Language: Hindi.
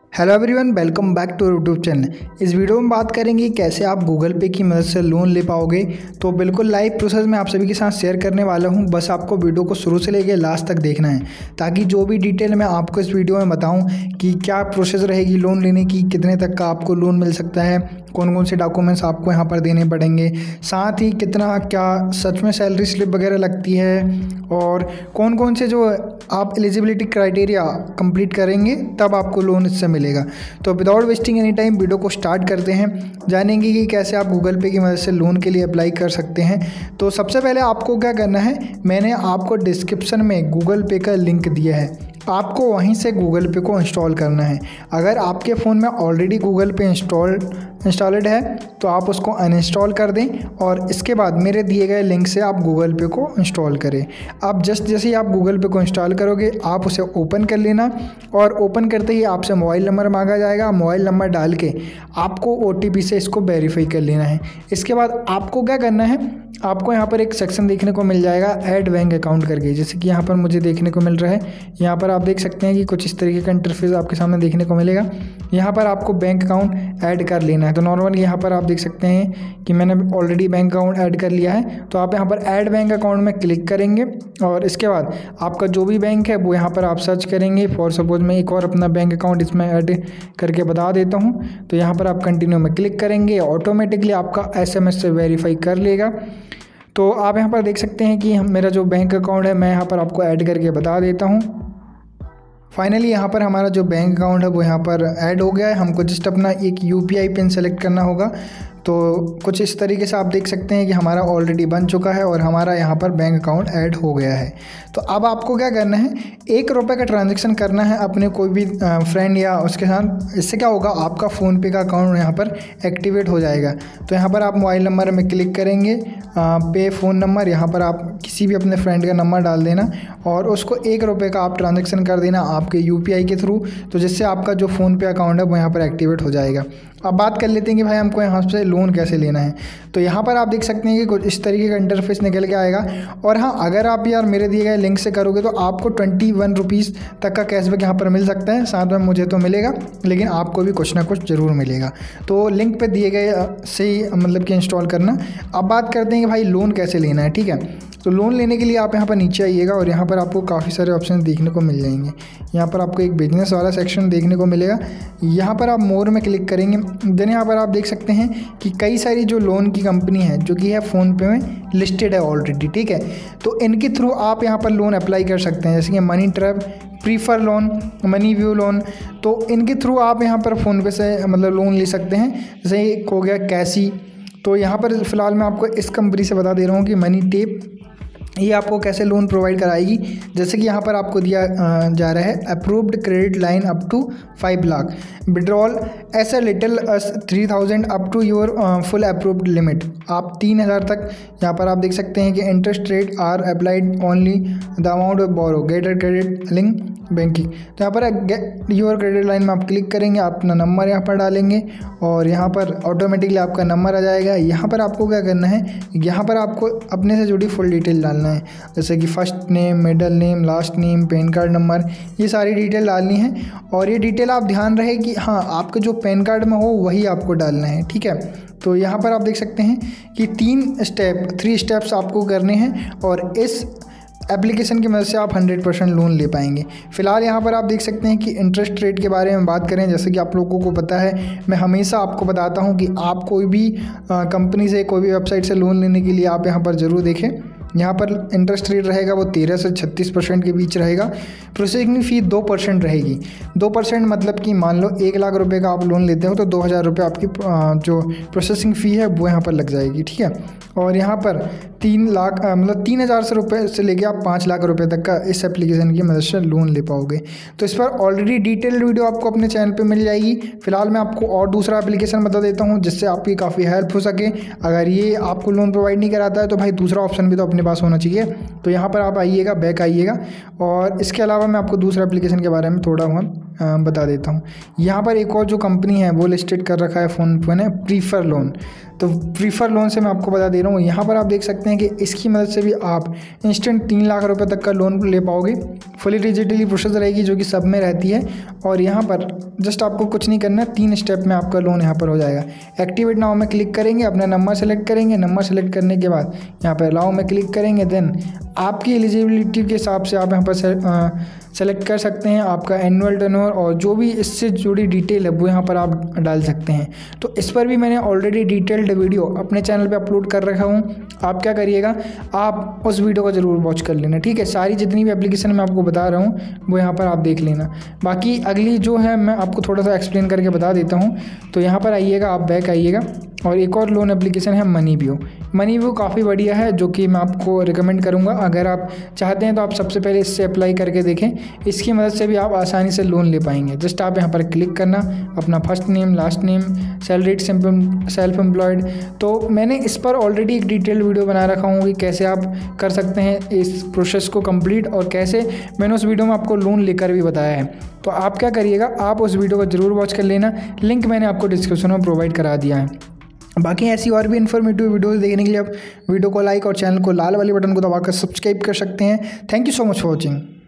Hello everyone, welcome back to YouTube channel. इस वीडियो में बात करेंगे कैसे आप गूगल पे की मदद से लोन ले पाओगे। तो बिल्कुल लाइव प्रोसेस में आप सभी के साथ शेयर करने वाला हूं। बस आपको वीडियो को शुरू से लेकर लास्ट तक देखना है, ताकि जो भी डिटेल मैं आपको इस वीडियो में बताऊं कि क्या प्रोसेस रहेगी लोन लेने की, कितने तक का आपको लोन मिल सकता है, कौन कौन से डॉक्यूमेंट्स आपको यहाँ पर देने पड़ेंगे, साथ ही कितना क्या सच में सैलरी स्लिप वगैरह लगती है, और कौन कौन से जो आप एलिजिबिलिटी क्राइटेरिया कंप्लीट करेंगे तब आपको लोन इससे मिलेगा। तो without wasting any time video को स्टार्ट करते हैं, जानेंगे कि कैसे आप गूगल पे की मदद से लोन के लिए अप्लाई कर सकते हैं। तो सबसे पहले आपको क्या करना है, मैंने आपको डिस्क्रिप्शन में गूगल पे का लिंक दिया है, आपको वहीं से गूगल पे को इंस्टॉल करना है। अगर आपके फ़ोन में ऑलरेडी गूगल पे इंस्टॉल्ड है तो आप उसको अनइंस्टॉल कर दें, और इसके बाद मेरे दिए गए लिंक से आप गूगल पे को इंस्टॉल करें। अब जैसे ही आप गूगल पे को इंस्टॉल करोगे, आप उसे ओपन कर लेना, और ओपन करते ही आपसे मोबाइल नंबर मांगा जाएगा। मोबाइल नंबर डाल के आपको OTP से इसको वेरीफाई कर लेना है। इसके बाद आपको क्या करना है, आपको यहाँ पर एक सेक्शन देखने को मिल जाएगा ऐड बैंक अकाउंट करके, जैसे कि यहाँ पर मुझे देखने को मिल रहा है। यहाँ पर आप देख सकते हैं कि कुछ इस तरीके का इंटरफेस आपके सामने देखने को मिलेगा। यहाँ पर आपको बैंक अकाउंट ऐड कर लेना है। तो नॉर्मली यहाँ पर आप देख सकते हैं कि मैंने ऑलरेडी बैंक अकाउंट ऐड कर लिया है। तो आप यहाँ पर ऐड बैंक अकाउंट में क्लिक करेंगे, और इसके बाद आपका जो भी बैंक है वो यहाँ पर आप सर्च करेंगे। फॉर सपोज मैं एक और अपना बैंक अकाउंट इसमें ऐड करके बता देता हूँ। तो यहाँ पर आप कंटिन्यू में क्लिक करेंगे, ऑटोमेटिकली आपका SMS से वेरीफाई कर लेगा। तो आप यहाँ पर देख सकते हैं कि मेरा जो बैंक अकाउंट है मैं यहाँ पर आपको ऐड करके बता देता हूँ। फाइनली यहाँ पर हमारा जो बैंक अकाउंट है वो यहाँ पर ऐड हो गया है। हमको जस्ट अपना एक UPI पिन सेलेक्ट करना होगा। तो कुछ इस तरीके से आप देख सकते हैं कि हमारा ऑलरेडी बन चुका है और हमारा यहाँ पर बैंक अकाउंट ऐड हो गया है। तो अब आपको क्या करना है, ₹1 का ट्रांजैक्शन करना है अपने कोई भी फ्रेंड या उसके साथ। इससे क्या होगा, आपका फ़ोनपे का अकाउंट यहाँ पर एक्टिवेट हो जाएगा। तो यहाँ पर आप मोबाइल नंबर में क्लिक करेंगे, पे फ़ोन नंबर, यहाँ पर आप किसी भी अपने फ्रेंड का नंबर डाल देना, और उसको ₹1 का आप ट्रांजैक्शन कर देना आपके UPI के थ्रू। तो जिससे आपका जो फ़ोनपे अकाउंट है वो यहाँ पर एक्टिवेट हो जाएगा। अब बात कर लेते हैं कि भाई हमको यहाँ से लोन कैसे लेना है। तो यहाँ पर आप देख सकते हैं कि कुछ इस तरीके का इंटरफेस निकल के आएगा। और हाँ, अगर आप यार मेरे दिए गए लिंक से करोगे तो आपको ₹21 तक का कैशबैक यहाँ पर मिल सकता है। साथ में मुझे तो मिलेगा, लेकिन आपको भी कुछ ना कुछ ज़रूर मिलेगा। तो लिंक पे दिए गए से ही मतलब कि इंस्टॉल करना। अब बात करते हैं कि भाई लोन कैसे लेना है। ठीक है, तो लोन लेने के लिए आप यहाँ पर नीचे आइएगा, और यहाँ पर आपको काफ़ी सारे ऑप्शन देखने को मिल जाएंगे। यहाँ पर आपको एक बिजनेस वाला सेक्शन देखने को मिलेगा। यहाँ पर आप मोर में क्लिक करेंगे, देन यहाँ पर आप देख सकते हैं कि कई सारी जो लोन की कंपनी है जो कि है फ़ोनपे में लिस्टेड है ऑलरेडी। ठीक है, तो इनके थ्रू आप यहाँ पर लोन अप्लाई कर सकते हैं, जैसे कि money trap, prefer loan, money view loan. तो इनके थ्रू आप यहाँ पर फ़ोनपे से मतलब लोन ले सकते हैं। जैसे एक हो गया कैसी। तो यहाँ पर फ़िलहाल मैं आपको इस कंपनी से बता दे रहा हूँ कि मनी टेप, ये आपको कैसे लोन प्रोवाइड कराएगी। जैसे कि यहाँ पर आपको दिया जा रहा है approved credit line up to 5 lakh, withdrawal as a little as 3000 up to your full approved limit. आप 3000 तक यहाँ पर आप देख सकते हैं कि interest rate are applied only the amount of borrow getter credit link banking. तो यहाँ पर योर क्रेडिट लाइन में आप क्लिक करेंगे, अपना नंबर यहाँ पर डालेंगे, और यहाँ पर ऑटोमेटिकली आपका नंबर आ जाएगा। यहाँ पर आपको क्या करना है, यहाँ पर आपको अपने से जुड़ी फुल डिटेल डालना है, जैसे कि first name, middle name, last name, PAN card number, ये सारी डिटेल डालनी है। और ये डिटेल आप ध्यान रहे कि हाँ, आपके जो पैन कार्ड में हो वही आपको डालना है। ठीक है, तो यहाँ पर आप देख सकते हैं कि 3 स्टेप्स आपको करने हैं, और इस एप्लीकेशन की मदद से आप 100% लोन ले पाएंगे। फिलहाल यहाँ पर आप देख सकते हैं कि इंटरेस्ट रेट के बारे में बात करें, जैसे कि आप लोगों को पता है, मैं हमेशा आपको बताता हूँ कि आप कोई भी कंपनी से, कोई भी वेबसाइट से लोन लेने के लिए आप यहाँ पर ज़रूर देखें। यहाँ पर इंटरेस्ट रेट रहेगा वो 13 से 36% के बीच रहेगा। प्रोसेसिंग फ़ी 2% रहेगी। 2% मतलब कि मान लो ₹1,00,000 का आप लोन लेते हो तो ₹2,000 आपकी जो प्रोसेसिंग फ़ी है वो यहाँ पर लग जाएगी। ठीक है, और यहाँ पर 3 लाख मतलब 3,000 रुपये से लेके आप 5 लाख रुपए तक का इस एप्लीकेशन की मदद से लोन ले पाओगे। तो इस पर ऑलरेडी डिटेल्ड वीडियो आपको अपने चैनल पे मिल जाएगी। फिलहाल मैं आपको और दूसरा एप्लीकेशन बता देता हूँ, जिससे आपकी काफ़ी हेल्प हो सके। अगर ये आपको लोन प्रोवाइड नहीं कराता है तो भाई दूसरा ऑप्शन भी तो अपने पास होना चाहिए। तो यहाँ पर आप आइएगा, बैक आइएगा, और इसके अलावा मैं आपको दूसरा एप्लीकेशन के बारे में थोड़ा बहुत बता देता हूँ। यहाँ पर एक और जो कंपनी है वो लिस्टेड कर रखा है फ़ोनपे ने, प्रीफर लोन। तो प्रीफर लोन से मैं आपको बता दे रहा हूँ, यहाँ पर आप देख सकते हैं कि इसकी मदद से भी आप इंस्टेंट 3 लाख रुपए तक का लोन ले पाओगे। फुली डिजिटली प्रोसेस रहेगी जो कि सब में रहती है। और यहाँ पर जस्ट आपको कुछ नहीं करना है, 3 स्टेप में आपका लोन यहाँ पर हो जाएगा। एक्टिवेट नाउ में क्लिक करेंगे, अपना नंबर सेलेक्ट करेंगे, नंबर सेलेक्ट करने के बाद यहाँ पर अलाउ में क्लिक करेंगे। देन आपकी एलिजिबिलिटी के हिसाब से आप यहाँ पर सेलेक्ट कर सकते हैं आपका एनुअल टर्नओवर और जो भी इससे जुड़ी डिटेल है वो यहाँ पर आप डाल सकते हैं। तो इस पर भी मैंने ऑलरेडी डिटेल्ड वीडियो अपने चैनल पे अपलोड कर रखा हूँ। आप क्या करिएगा, आप उस वीडियो को ज़रूर वॉच कर लेना, ठीक है। सारी जितनी भी एप्लीकेशन मैं आपको बता रहा हूँ वो यहाँ पर आप देख लेना। बाकी अगली जो है मैं आपको थोड़ा सा एक्सप्लेन करके बता देता हूँ। तो यहाँ पर आइएगा, आप बैक आइएगा और एक और लोन एप्लीकेशन है मनीव्यू। मनीव्यू काफ़ी बढ़िया है जो कि मैं आपको रिकमेंड करूँगा। अगर आप चाहते हैं तो आप सबसे पहले इससे अप्लाई करके देखें, इसकी मदद से भी आप आसानी से लोन ले पाएंगे। जस्ट आप यहाँ पर क्लिक करना, अपना first name, last name, salaried, self employed. तो मैंने इस पर ऑलरेडी एक डिटेल्ड वीडियो बना रखा हूँ कि कैसे आप कर सकते हैं इस प्रोसेस को कंप्लीट और कैसे मैंने उस वीडियो में आपको लोन लेकर भी बताया है। तो आप क्या करिएगा, आप उस वीडियो को ज़रूर वॉच कर लेना, लिंक मैंने आपको डिस्क्रिप्शन में प्रोवाइड करा दिया है। बाकी ऐसी और भी इन्फॉर्मेटिव वीडियोस देखने के लिए आप वीडियो को लाइक और चैनल को लाल वाले बटन को दबाकर सब्सक्राइब कर सकते हैं। Thank you so much for watching.